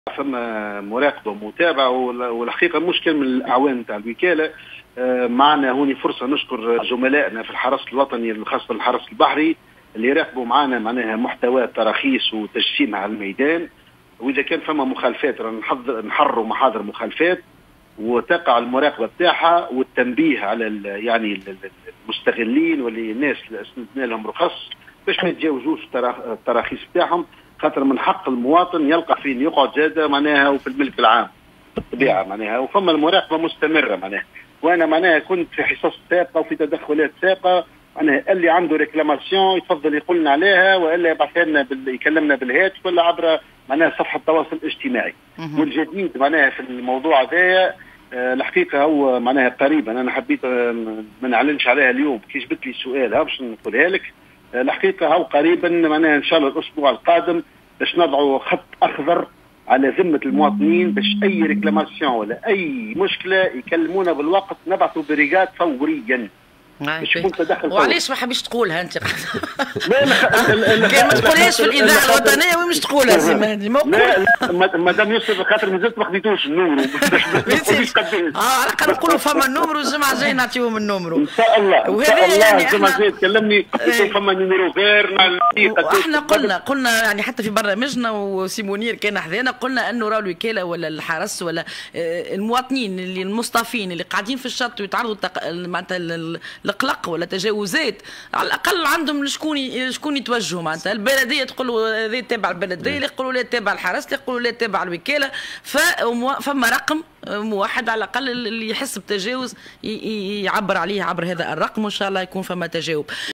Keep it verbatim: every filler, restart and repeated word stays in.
فما مراقبه ومتابعه، والحقيقه مشكل من الاعوان نتاع الوكاله. معنا هوني فرصه نشكر زملائنا في الحرس الوطني خاصه الحرس البحري اللي يراقبوا معنا معناها محتوى التراخيص وتجسيمها على الميدان، واذا كان فما مخالفات نحضر نحرروا محاضر مخالفات وتقع المراقبه بتاعها والتنبيه على يعني المستغلين واللي الناس اللي اسندنا لهم رخص باش ما يتجاوزوش التراخيص بتاعهم، خاطر من حق المواطن يلقى فين يقعد زاده معناها وفي الملك العام بالطبيعه معناها، وفما المراقبه مستمره معناها. وانا معناها كنت في حصص سابقه وفي تدخلات سابقه معناها اللي عنده ريكلاماسيون يتفضل يقول لنا عليها، والا يبعث لنا بال... يكلمنا بالهاتف ولا عبر معناها صفحه التواصل الاجتماعي. والجديد معناها في الموضوع هذايا آه الحقيقه هو معناها قريبا انا حبيت آه ما نعلنش عليها اليوم كي جبت لي السؤال ها باش نقولها لك. آه الحقيقه هو قريبا معناها ان شاء الله الاسبوع القادم باش نضعوا خط اخضر على ذمه المواطنين باش اي ريكلاماسيون ولا اي مشكله يكلمونا بالوقت نبعثوا بريغات فوريا. باش يكون تدخل. وعلاش ما حبيش تقولها انت؟ لا كان ما تقولهاش في الاذاعه الوطنيه ومش تقولها سي مهدي. لا مادام يوسف خاطر مازلت ما خديتوش النمرو. اه على الاقل نقولوا فما النمرو الجمعه الجايه نعطيوهم النمرو ان شاء الله. ان شاء الله الجمعه الجايه تكلمني فما نمرو غير. واحنا قلنا قلنا يعني حتى في برنامجنا وسي منير كان حذانا قلنا انه راه الوكاله ولا الحرس ولا المواطنين اللي المصطفين اللي قاعدين في الشط ويتعرضوا معناتها القلق ولا تجاوزات على الاقل عندهم شكون شكون يتوجهوا معناتها البلديه تقول له هذا تابع البلديه، اللي يقولوا لا تابع الحرس، اللي يقولوا لا تابع الوكاله. فما رقم موحد على الاقل اللي يحس بتجاوز يعبر عليه عبر هذا الرقم، وان شاء الله يكون فما تجاوب.